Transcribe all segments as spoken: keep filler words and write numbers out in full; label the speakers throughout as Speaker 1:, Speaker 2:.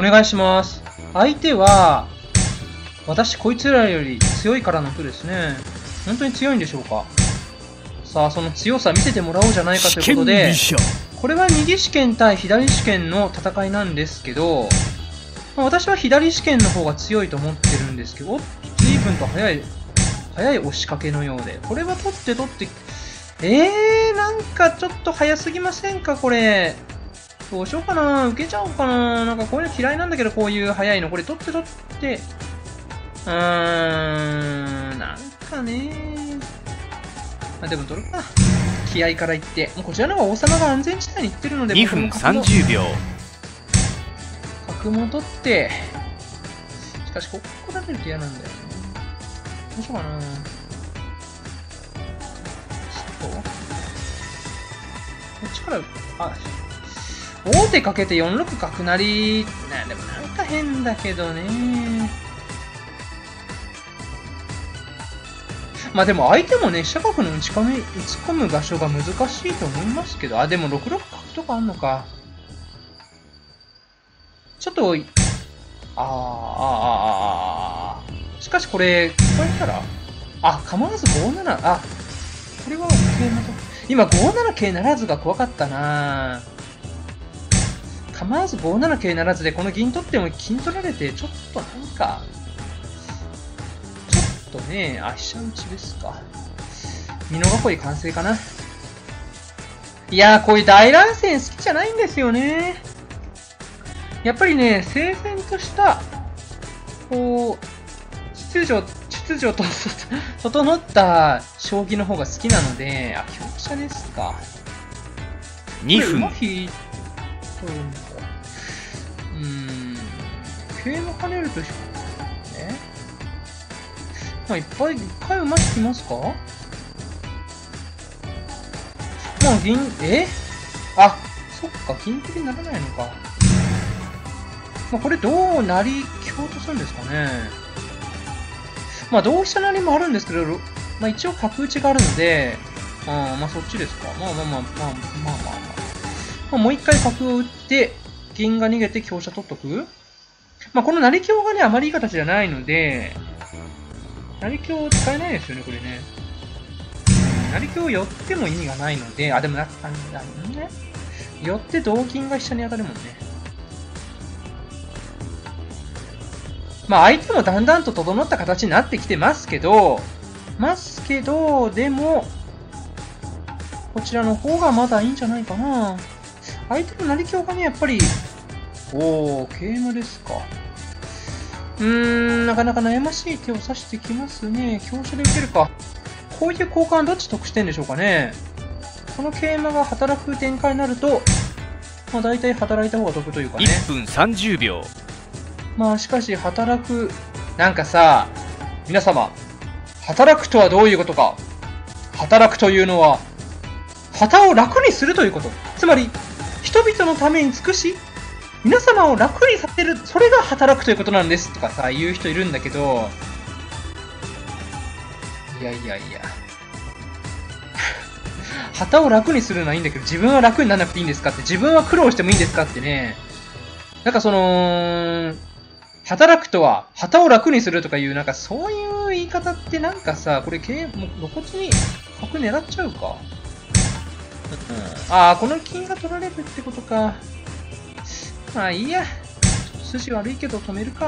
Speaker 1: お願いします。相手は、私こいつらより強いからのことですね。本当に強いんでしょうか。さあ、その強さ見せてもらおうじゃないかということで、これは右試験対左試験の戦いなんですけど、まあ、私は左試験の方が強いと思ってるんですけど、おっと、随分と早い、早い押しかけのようで。これは取って取って、えー、なんかちょっと早すぎませんか、これ。どうしようかな、受けちゃおうかな。なんかこういうの嫌いなんだけど、こういう早いの。これ取って取って、うーん、なんかね。まあ、でも取るか。気合からいって。もうこちらの方が王様が安全地帯に行ってるので、
Speaker 2: にふんさんじゅうびょう。
Speaker 1: 角も取って、しかしここられると嫌なんだよね。どうしようかな。そうこっちから、あ、王手かけてよんろく角成。な、でもなんか変だけどね。まあでも相手もね、飛車角の打ち込み、打ち込む場所が難しいと思いますけど、あ、でもろくろく角とかあんのか。ちょっと、あー、あー、あー、あー。しかしこれ、こうやったら、あ、構わずごなな、あ、これは桂馬と、今ごなな桂ならずが怖かったなぁ。構わずごなな桂ならずで、この銀取っても金取られて、ちょっとなんか、ちょっとね、あ、飛車打ちですか。美濃囲い完成かな。いやー、こういう大乱戦好きじゃないんですよね。やっぱりね、整然とした、こう、秩序、秩序と整った将棋の方が好きなので、あ、香車ですか。
Speaker 2: にふん。
Speaker 1: 馬引いとるのか。うーん、桂馬跳ねるとし、ね。まあ、いっぱい、いっかい馬引きますか。まあ、銀、えあ、そっか、金取りにならないのか。まあ、これどう成り香とするんですかね。まあ、同飛車成もあるんですけど、まあ、一応角打ちがあるので、あまあ、そっちですか。まあまあまあまあまあまあまあ。まあ、もう一回角を打って、銀が逃げて香車取っとく。まあ、この成香がね、あまりいい形じゃないので、成香を使えないですよね、これね。成香を寄っても意味がないので、あ、でもな、あ、なんね。寄って同金が飛車に当たるもんね。まあ相手もだんだんと整った形になってきてますけど、ますけど、でも、こちらの方がまだいいんじゃないかな。相手の成香がね、やっぱり、おー、桂馬ですか。うーん、なかなか悩ましい手を指してきますね。香車で受けるか。こういう交換どっち得してんでしょうかね。この桂馬が働く展開になると、まあ大体働いた方が得というかね。
Speaker 2: いっぷんさんじゅうびょう。
Speaker 1: まあしかし働く、なんかさ、皆様、働くとはどういうことか。働くというのは、旗を楽にするということ。つまり、人々のために尽くし、皆様を楽にさせる、それが働くということなんですとかさ、言う人いるんだけど、いやいやいや。旗を楽にするのはいいんだけど、自分は楽にならなくていいんですかって、自分は苦労してもいいんですかってね、なんかその、働くとは、旗を楽にするとかいう、なんかそういう言い方ってなんかさ、これ、経もう露骨に角狙っちゃうか。うん、ああ、この金が取られるってことか。まあいいや。筋悪いけど止めるか。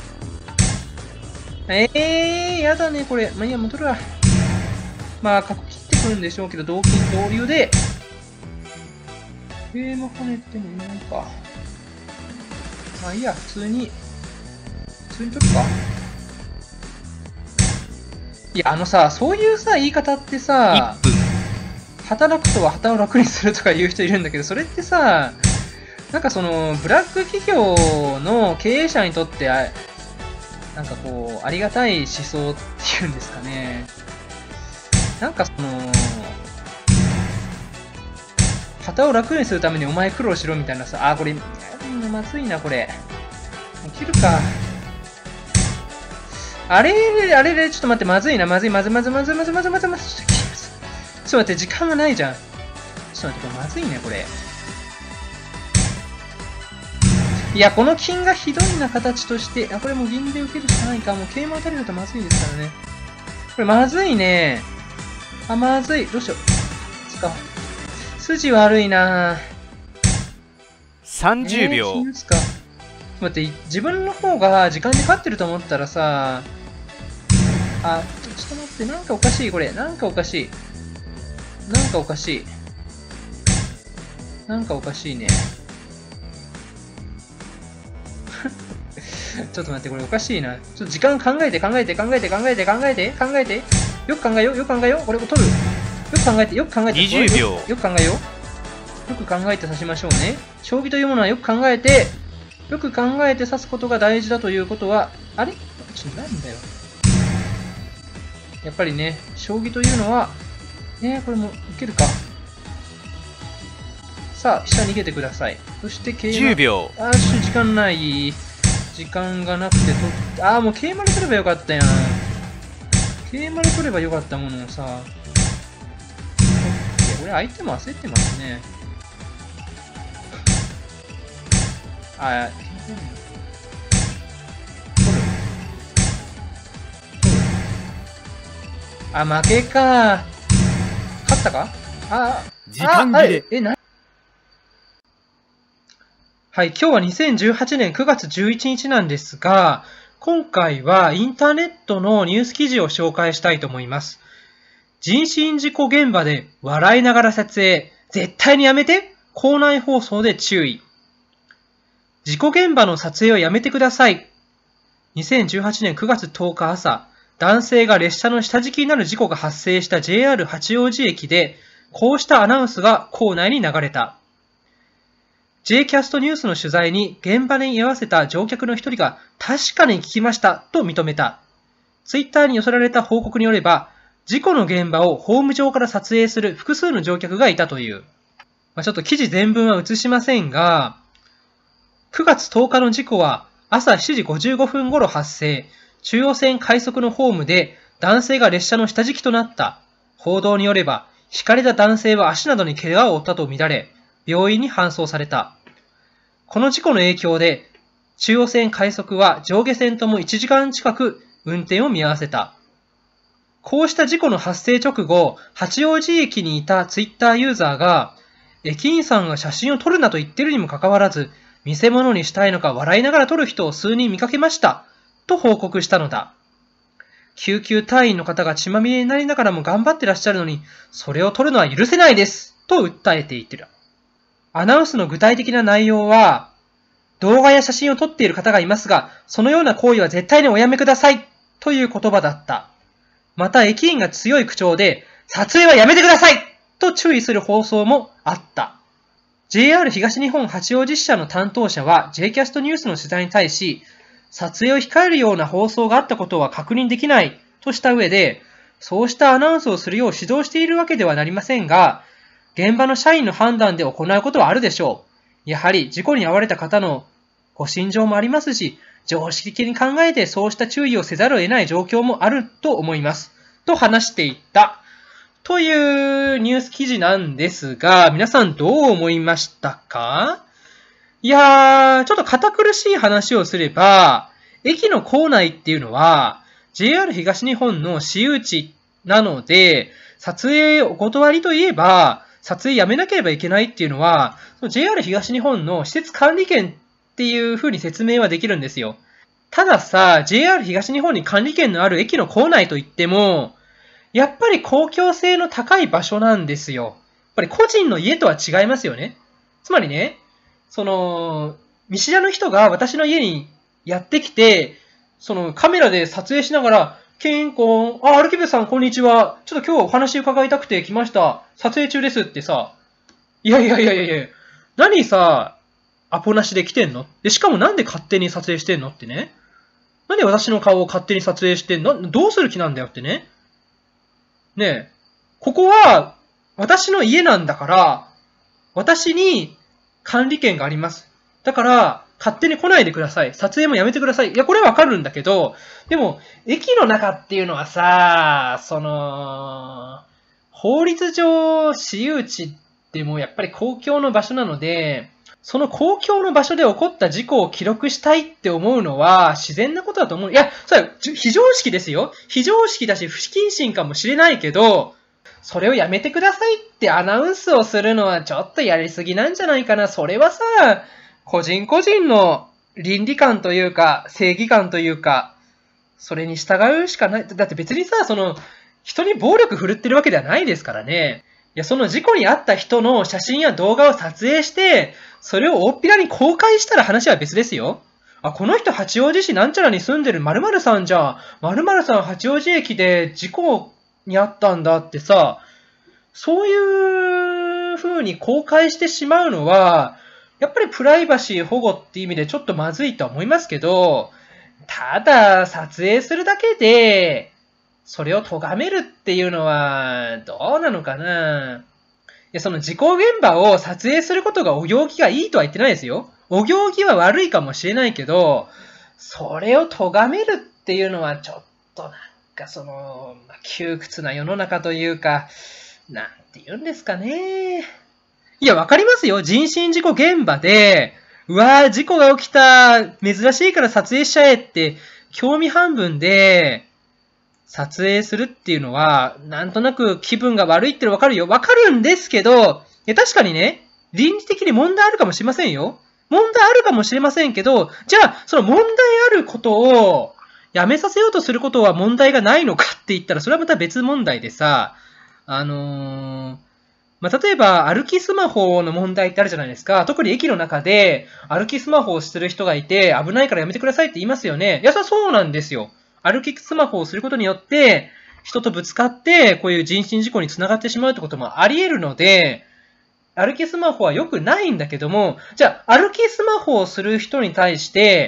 Speaker 1: ええー、やだね、これ。まあいいや、戻るわ。まあ、角切ってくるんでしょうけど、同金同流で。桂馬跳ねてもいないか。まあいいや、普通に。普通に取るか。いや、あのさ、そういうさ、言い方ってさ、働くとは旗を楽にするとか言う人いるんだけど、それってさ、なんかその、ブラック企業の経営者にとって、あなんかこう、ありがたい思想っていうんですかね。なんかその、旗を楽にするためにお前苦労しろみたいなさ、あ、これ、まずいな、これ。切るか。あれれ、あれれ、ちょっと待って、まずいな、まずい、まずい、まずい、まずい、まずい、まずい、まずい、まずい、ちょっと待って、時間がないじゃん。ちょっと待って、これまずいね、これ。いいや、この金がひどいな形として、あ、これもう銀で受けるしかないか。もう桂馬打たれるとまずいですからね。これまずいね。あ、まずい。どうしよう。使おう。筋悪いな。
Speaker 2: さんじゅうびょう。
Speaker 1: えー、金打つか。ちょっと待って、自分の方が時間で勝ってると思ったらさ、あ、ちょっと待って、なんかおかしい、これ。なんかおかしい。なんかおかしい。なんかおかしいね。ちょっと待って、これおかしいな。ちょっと時間考えて、考えて、考えて、考えて、考えて、考えて。よく考えよう、よく考えよう。これを取る。よく考えて、よく考えて。
Speaker 2: にじゅうびょう。
Speaker 1: よく考えよう。よく考えて指しましょうね。将棋というものはよく考えて、よく考えて指すことが大事だということは、あれちょっとなんだよ。やっぱりね、将棋というのは、ね、これもいけるか。さあ、飛車逃げてください。そして桂馬。
Speaker 2: じゅうびょう。
Speaker 1: あー、ちょっと時間ない。時間がなくて取って、あー、もう桂馬で取ればよかったやん。桂馬で取ればよかったものをさ。これ相手も焦ってますね。あー、あ、負けか。勝ったかあ、
Speaker 2: 時間切れ。
Speaker 1: え、なはい、今日はにせんじゅうはちねんくがつじゅういちにちなんですが、今回はインターネットのニュース記事を紹介したいと思います。人身事故現場で笑いながら撮影。絶対にやめて。校内放送で注意。事故現場の撮影をやめてください。にせんじゅうはちねんくがつとおか朝、男性が列車の下敷きになる事故が発生した ジェイアール 八王子駅で、こうしたアナウンスが校内に流れた。J キャストニュースの取材に現場に居合わせた乗客の一人が確かに聞きましたと認めた。ツイッターに寄せられた報告によれば、事故の現場をホーム上から撮影する複数の乗客がいたという。まあ、ちょっと記事全文は映しませんが、くがつとおかの事故は朝しちじごじゅうごふん頃発生。中央線快速のホームで男性が列車の下敷きとなった。報道によれば、ひかれた男性は足などに怪我を負ったとみられ、病院に搬送された。この事故の影響で、中央線快速は上下線ともいちじかん近く運転を見合わせた。こうした事故の発生直後、八王子駅にいたツイッターユーザーが、駅員さんが写真を撮るなと言っているにもかかわらず、見せ物にしたいのか笑いながら撮る人を数人見かけました、と報告したのだ。救急隊員の方が血まみれになりながらも頑張ってらっしゃるのに、それを撮るのは許せないです、と訴えている。アナウンスの具体的な内容は、動画や写真を撮っている方がいますが、そのような行為は絶対におやめください、という言葉だった。また駅員が強い口調で、撮影はやめてくださいと注意する放送もあった。ジェイアール 東日本八王子支社の担当者は J キャストニュースの取材に対し、撮影を控えるような放送があったことは確認できないとした上で、そうしたアナウンスをするよう指導しているわけではなりませんが、現場の社員の判断で行うことはあるでしょう。やはり事故に遭われた方のご心情もありますし、常識的に考えてそうした注意をせざるを得ない状況もあると思います。と話していった。というニュース記事なんですが、皆さんどう思いましたか？いやー、ちょっと堅苦しい話をすれば、駅の構内っていうのは、ジェイアール 東日本の私有地なので、撮影お断りといえば、撮影やめなければいけないっていうのは、ジェイアール 東日本の施設管理権っていう風に説明はできるんですよ。たださ、ジェイアール 東日本に管理権のある駅の構内といっても、やっぱり公共性の高い場所なんですよ。やっぱり個人の家とは違いますよね。つまりね、その、見知らぬ人が私の家にやってきて、そのカメラで撮影しながら、ケンコン、あ、アルキブさんこんにちは。ちょっと今日はお話伺いたくて来ました。撮影中ですってさ。いやいやいやいやいや、何さ、アポなしで来てんの？で、しかもなんで勝手に撮影してんのってね。なんで私の顔を勝手に撮影してんの？どうする気なんだよってね。ねえ、ここは私の家なんだから、私に管理権があります。だから、勝手に来ないでください。撮影もやめてください。いや、これわかるんだけど、でも、駅の中っていうのはさ、その、法律上、私有地ってもうやっぱり公共の場所なので、 その公共の場所で起こった事故を記録したいって思うのは自然なことだと思う。いや、それは非常識ですよ。非常識だし不謹慎かもしれないけど、それをやめてくださいってアナウンスをするのはちょっとやりすぎなんじゃないかな。それはさ、個人個人の倫理観というか、正義感というか、それに従うしかない。だって別にさ、その、人に暴力振るってるわけではないですからね。いや、その事故に遭った人の写真や動画を撮影して、それを大っぴらに公開したら話は別ですよ。あ、この人八王子市なんちゃらに住んでる〇〇さんじゃん。〇〇さん八王子駅で事故に遭ったんだってさ、そういう風に公開してしまうのは、やっぱりプライバシー保護っていう意味でちょっとまずいとは思いますけど、ただ撮影するだけで、それを咎めるっていうのは、どうなのかな。いや、その事故現場を撮影することがお行儀がいいとは言ってないですよ。お行儀は悪いかもしれないけど、それを咎めるっていうのはちょっとなんかその、まあ、窮屈な世の中というか、なんて言うんですかね。いや、わかりますよ。人身事故現場で、うわー、事故が起きた、珍しいから撮影しちゃえって、興味半分で、撮影するっていうのは、なんとなく気分が悪いってのわかるよ。わかるんですけど、いや確かにね、倫理的に問題あるかもしれませんよ。問題あるかもしれませんけど、じゃあ、その問題あることをやめさせようとすることは問題がないのかって言ったら、それはまた別問題でさ、あのー、まあ、例えば、歩きスマホの問題ってあるじゃないですか。特に駅の中で、歩きスマホをする人がいて、危ないからやめてくださいって言いますよね。いや、そうなんですよ。歩きスマホをすることによって、人とぶつかって、こういう人身事故につながってしまうってこともあり得るので、歩きスマホは良くないんだけども、じゃあ、歩きスマホをする人に対して、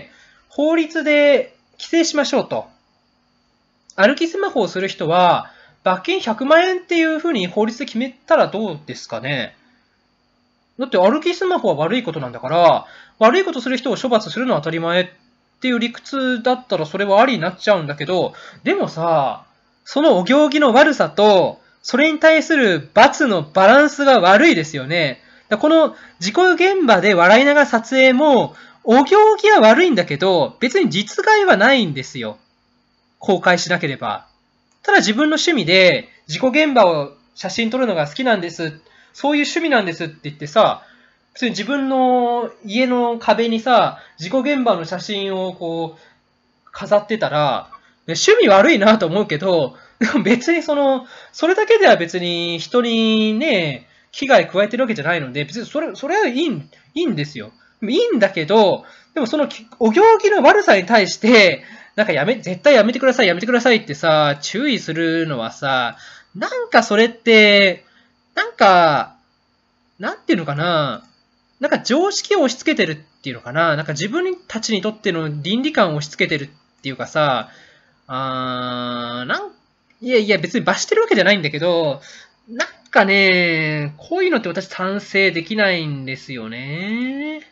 Speaker 1: 法律で規制しましょうと。歩きスマホをする人は、罰金ひゃくまんえんっていう風に法律で決めたらどうですかね。だって歩きスマホは悪いことなんだから、悪いことする人を処罰するのは当たり前っていう理屈だったらそれはありになっちゃうんだけど、でもさ、そのお行儀の悪さと、それに対する罰のバランスが悪いですよね。だこの事故現場で笑いながら撮影も、お行儀は悪いんだけど、別に実害はないんですよ。公開しなければ。ただ自分の趣味で、事故現場を写真撮るのが好きなんです。そういう趣味なんですって言ってさ、普通に自分の家の壁にさ、事故現場の写真をこう、飾ってたら、趣味悪いなと思うけど、でも別にその、それだけでは別に人にね、危害加えてるわけじゃないので、別にそれ、それはいいん、いいんですよ。いいんだけど、でもその、お行儀の悪さに対して、なんかやめ、絶対やめてください、やめてくださいってさ、注意するのはさ、なんかそれって、なんか、なんていうのかな、なんか常識を押し付けてるっていうのかな、なんか自分たちにとっての倫理観を押し付けてるっていうかさ、あー、なん、いやいや別に罰してるわけじゃないんだけど、なんかね、こういうのって私賛成できないんですよね。